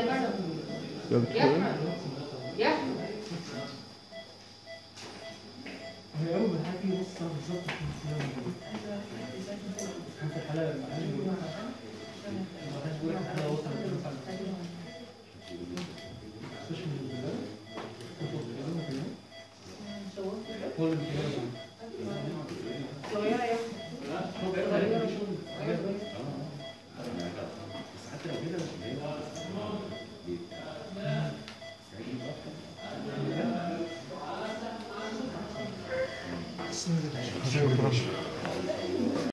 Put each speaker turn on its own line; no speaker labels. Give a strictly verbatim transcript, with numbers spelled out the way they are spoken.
يا بتقول
يا
هي أول ما حكي نص ساعة بالظبط في الحلقة ما حدش بيقول لك الحلقة وصلت لنص ساعة. مش من البداية؟ هو اللي بيتكلم.
صغيرة يا
هو بيعمل عليه شغل.
بس حتى لو كده مش
بسم الله.